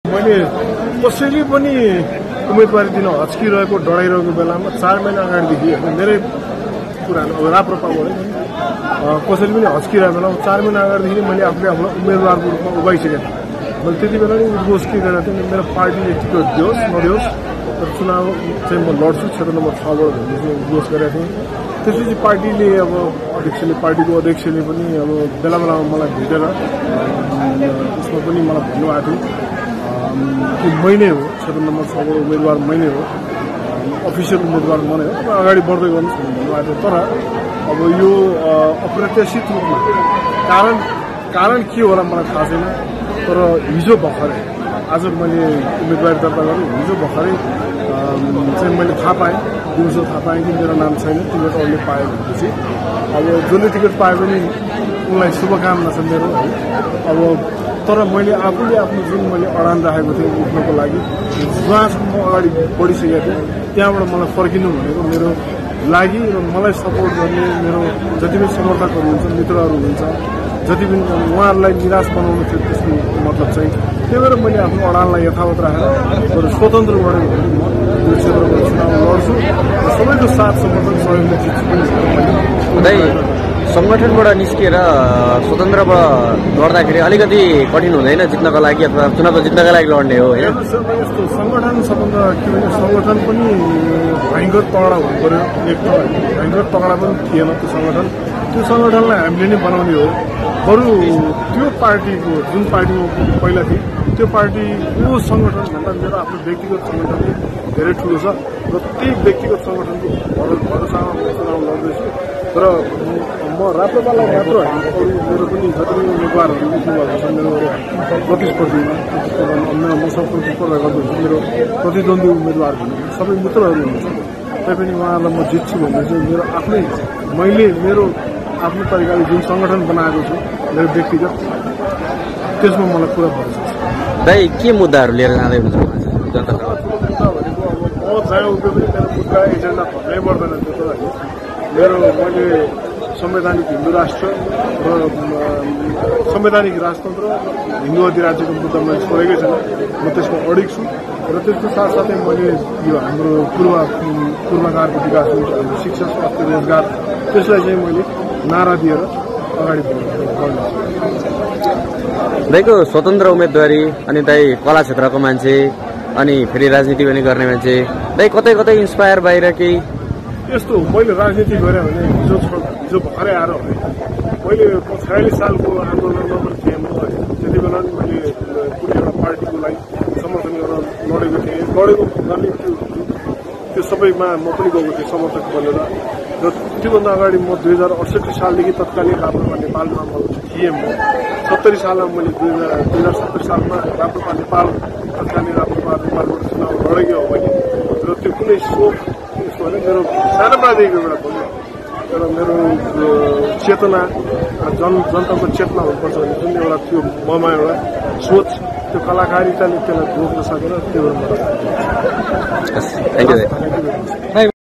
मैले कसैले पनि उम्मेदवारी दिन हच्किरहेको डराइरहेको बेलामा 4 महिना अगाडिदेखि मेरै पुरानो अब राप्रपाबाट कसैले पनि हच्किरहेको बेलामा 4 महिना अगाडिदेखि मैले आफूले उम्मेदवारको रूपमा उभाइसकेको थिएँ। मैले त्यति बेला नै उद्घोष के गरेको थिएँ, मेरो पार्टीले टिकट दियोस् नदियोस् तर चुनाव चाहिँ म लड्छु क्षेत्र नम्बर 6 बाट भन्ने उद्घोष गरेको थिएँ। त्यसपछि पार्टीले अब पार्टीको अध्यक्षले पनि अब बेला बेलामा मलाई भेटेर त्यसमा पनि मलाई भन्नुभएको थियो कि मै नै हो क्षेत्र नम्बर 6 बाट उम्मेदवार मै नै हो, अफिसियल उम्मेदवार म नै हो, अगाडि बढ्दै गर्नुहोस् भन्ने भन्नुभएको थियो। तर अब यो अप्रत्याशित रूपमा कारण के होला मलाई थाहा छैन, तर हिजो भर्खरै आज मैले उम्मेदवारी दर्ता गरेँ। हिजो भर्खरै चाहिँ मैले थाहा पाएँ, दिउँसो थाहा पाएँ कि मेरो नाम छैन, टिकट अरूले पायो भनेपछि अब जसले टिकट पायो भने उनलाई शुभकामना छ मेरो है। अब तर मैले आफूले आफ्नो जुन मैले अडान राखेको थिएँ उठ्नको लागि जहाँसम्म अगाडि बढिसकेको थिएँ त्यहाँबाट मलाई फर्किनु भनेको मेरो लागि र मलाई सपोर्ट गर्ने मेरो जति पनि समर्थकहरू हुन्छ, मित्रहरू हुन्छ, जति पनि उहाँहरूलाई निराश बनाउनु थियो त्यसको मतलब चाहिँ त्यही भएर मैले आफ्नो अडानलाई यथावत राखेर स्वतन्त्र गरेँ भने म यो क्षेत्रको चुनाव लड्छु र सबैको साथ समर्थन सहयोगले जित्छु पनि। संगठनबाट निस्किएर स्वतन्त्रबाट लड्दाखेरि अलिकति कठिन हुँदैन जित्नको लागि अथवा चुनाव जित्नका लागि लड्ने हो होइन? यस्तो संगठन सबभन्दा के भने संगठन पनि भयङ्कर तगडा हुनु पर्यो। एक त भयङ्कर तगडा पनि थिएन त्यो संगठन, त्यो संगठनलाई हामीले नै बनाउने हो। बरु त्यो पार्टीको जुन पार्टीमा पहिला थिएँ त्यो पार्टीको संगठनभन्दा मेरो आफ्नो व्यक्तिगत संगठन धेरै ठुलो छ र त्यही व्यक्तिगत संगठनको भरोसामा म चुनाव लड्दैछु। तर म राप्रपालाई मात्र होइन, अरू मेरो पनि जति पनि उम्मेदवारहरू उठ्नु भएको छ मेरो प्रतिस्पर्धीमा मसँग प्रतिस्पर्धा गर्दैछु, मेरो प्रतिद्वन्दी उम्मेदवार भन्ने सबै मित्रहरू हुनुहुन्छ। तैपनि उहाँहरूलाई म जित्छु भन्ने चाहिँ मेरो आफ्नै मेरो आफ्नो तरिकाले जुन संगठन बनाएको छु मेरो व्यक्तिगत त्यसमा मलाई पुरा भरोसा छ। दाइ के मुद्दाहरू लिएर जाँदै हुन्छ जनताको? मुद्दा भनेको अब म जहाँ उभियो पनि मेरो मुद्दा एजेन्डा भन्नै पर्दैन त्यो त होइन। मैले संवैधानिक हिन्दू राष्ट्र र संवैधानिक राजतन्त्र हिन्दू अधिराज्यको मुद्दा मैले छोडेकै छैन, म त्यसमा अडिग छु र त्यसको साथसाथै मैले यो हाम्रो पूर्वाधारको विकास हुन्छ, हाम्रो शिक्षा, स्वास्थ्य, रोजगार त्यसलाई चाहिँ मैले नारा दिएर अगाडि बढ्नु। दाइको स्वतन्त्र उम्मेदवारी अनि दाइ कला क्षेत्रको मान्छे अनि फेरि राजनीति पनि गर्ने मान्छे, दाइ कतै कतै इन्सपायर बाहिर केही यस्तो मैले राजनीति गरेँ भने हिजो भर्खरै आएर होइन, मैले 46 सालको आन्दोलनमा पनि थिएँ म है। त्यति बेला पनि मैले कुनै एउटा पार्टीको लागि समर्थन गरेर लडेको थिएँ, लडेको भन्नाले त्यो सबैमा म पनि गएको थिएँ समर्थक बनेर। र त्योभन्दा अगाडि म 2068 सालदेखि तत्कालीन राप्रपा नेपालमा थिएँ। म 70 सालमा मैले 2070 सालमा राप्रपा नेपाल तत्कालीन राप्रपा नेपालबाट चुनाव लडेकै हो मैले। र त्यो कुनै सोच यसो भने मेरो सानोपादेखिको एउटा भन्नु एउटा मेरो चेतना जनताको चेतना हुनुपर्छ भने जुन एउटा त्यो ममा एउटा सोच त्यो कलाकारिताले त्यसलाई रोक्न सकेर त्यो